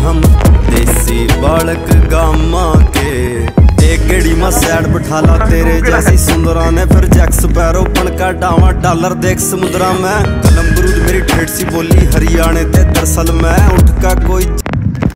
हम देसी बालक गामा के। एक गेड़ी में सैड बिठाला तेरे जैसी सुंदरा ने, फिर जैक्स पैरो बन का डावा डॉलर देख समुद्रा में। कलम बरूद मेरी ठेठ सी बोली हरियाणे ते, दरअसल मैं उठ का कोई